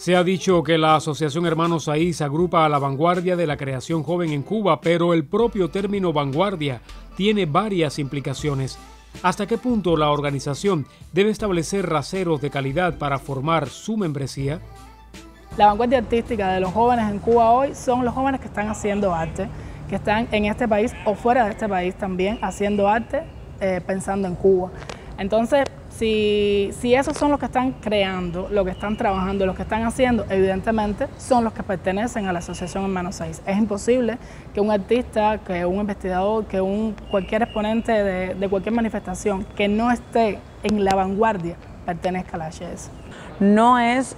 Se ha dicho que la Asociación Hermanos Saiz agrupa a la vanguardia de la creación joven en Cuba, pero el propio término vanguardia tiene varias implicaciones. ¿Hasta qué punto la organización debe establecer raseros de calidad para formar su membresía? La vanguardia artística de los jóvenes en Cuba hoy son los jóvenes que están haciendo arte, que están en este país o fuera de este país también haciendo arte, pensando en Cuba. Entonces, si esos son los que están creando, los que están trabajando, los que están haciendo, evidentemente son los que pertenecen a la Asociación Hermanos Saiz. Es imposible que un artista, que un investigador, que cualquier exponente de cualquier manifestación que no esté en la vanguardia pertenezca a la HS. No es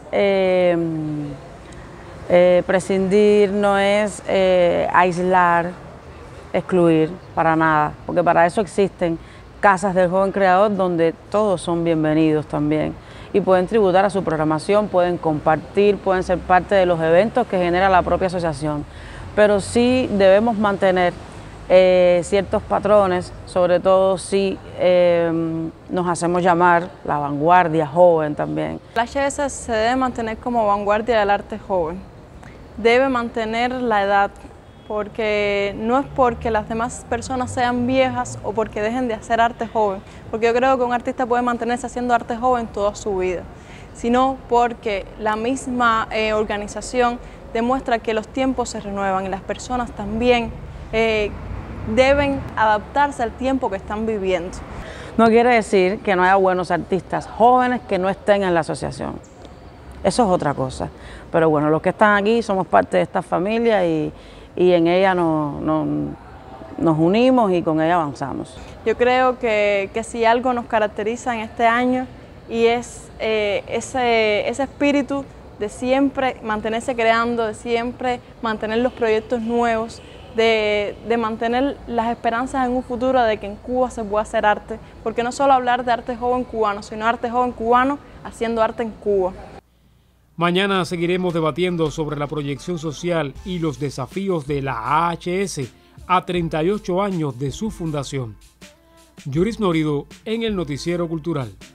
prescindir, no es aislar, excluir, para nada, porque para eso existen casas del joven creador donde todos son bienvenidos también y pueden tributar a su programación, pueden compartir, pueden ser parte de los eventos que genera la propia asociación. Pero sí debemos mantener ciertos patrones, sobre todo si nos hacemos llamar la vanguardia joven también. La HS se debe mantener como vanguardia del arte joven, debe mantener la edad, porque no es porque las demás personas sean viejas o porque dejen de hacer arte joven, porque yo creo que un artista puede mantenerse haciendo arte joven toda su vida, sino porque la misma organización demuestra que los tiempos se renuevan y las personas también deben adaptarse al tiempo que están viviendo. No quiere decir que no haya buenos artistas jóvenes que no estén en la asociación, eso es otra cosa, pero bueno, los que están aquí somos parte de esta familia y en ella nos unimos y con ella avanzamos. Yo creo que si algo nos caracteriza en este año y es ese espíritu de siempre mantenerse creando, de siempre mantener los proyectos nuevos, de mantener las esperanzas en un futuro de que en Cuba se pueda hacer arte, porque no solo hablar de arte joven cubano, sino arte joven cubano haciendo arte en Cuba. Mañana seguiremos debatiendo sobre la proyección social y los desafíos de la AHS a 38 años de su fundación. Yuris Norido en el Noticiero Cultural.